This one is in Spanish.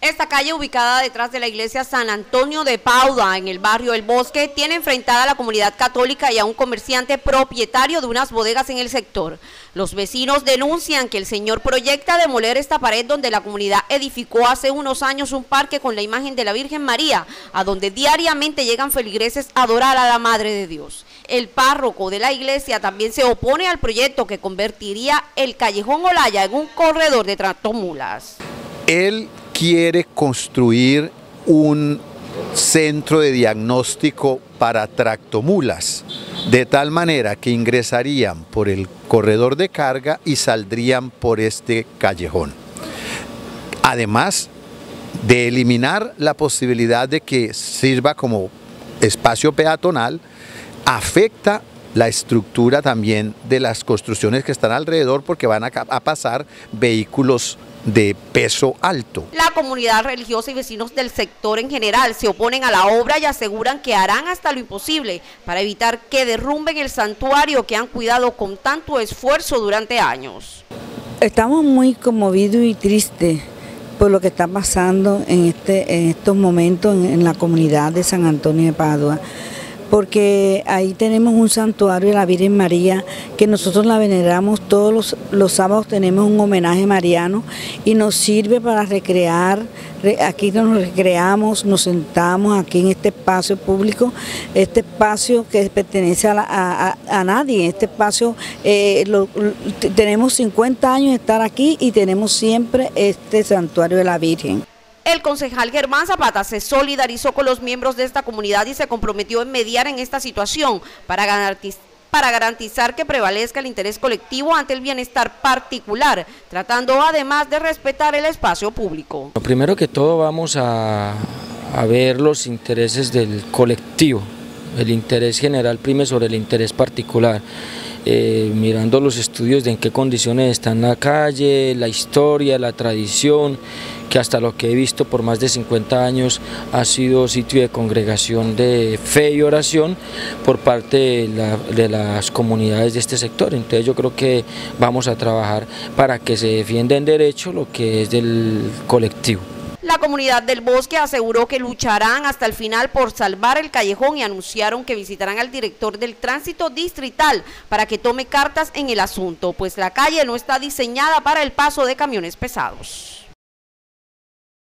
Esta calle, ubicada detrás de la iglesia San Antonio de Padua, en el barrio El Bosque, tiene enfrentada a la comunidad católica y a un comerciante propietario de unas bodegas en el sector. Los vecinos denuncian que el señor proyecta demoler esta pared donde la comunidad edificó hace unos años un parque con la imagen de la Virgen María, a donde diariamente llegan feligreses a adorar a la Madre de Dios. El párroco de la iglesia también se opone al proyecto que convertiría el Callejón Olaya en un corredor de tractomulas. Él quiere construir un centro de diagnóstico para tractomulas, de tal manera que ingresarían por el corredor de carga y saldrían por este callejón. Además de eliminar la posibilidad de que sirva como espacio peatonal, afecta la estructura también de las construcciones que están alrededor, porque van a pasar vehículos de peso alto. La comunidad religiosa y vecinos del sector en general se oponen a la obra y aseguran que harán hasta lo imposible para evitar que derrumben el santuario que han cuidado con tanto esfuerzo durante años. Estamos muy conmovidos y tristes por lo que está pasando en estos momentos en la comunidad de San Antonio de Padua, porque ahí tenemos un santuario de la Virgen María que nosotros la veneramos todos los sábados, tenemos un homenaje mariano y nos sirve para recrear. Aquí nos recreamos, nos sentamos aquí en este espacio público, este espacio que pertenece a nadie. Este espacio, tenemos 50 años de estar aquí y tenemos siempre este santuario de la Virgen. El concejal Germán Zapata se solidarizó con los miembros de esta comunidad y se comprometió en mediar en esta situación para garantizar que prevalezca el interés colectivo ante el bienestar particular, tratando además de respetar el espacio público. Primero que todo vamos a ver los intereses del colectivo, el interés general prime sobre el interés particular. Mirando los estudios de en qué condiciones está en la calle, la historia, la tradición, que hasta lo que he visto por más de 50 años ha sido sitio de congregación de fe y oración por parte de las comunidades de este sector. Entonces yo creo que vamos a trabajar para que se defienda en derecho lo que es del colectivo. La comunidad del Bosque aseguró que lucharán hasta el final por salvar el callejón y anunciaron que visitarán al director del tránsito distrital para que tome cartas en el asunto, pues la calle no está diseñada para el paso de camiones pesados.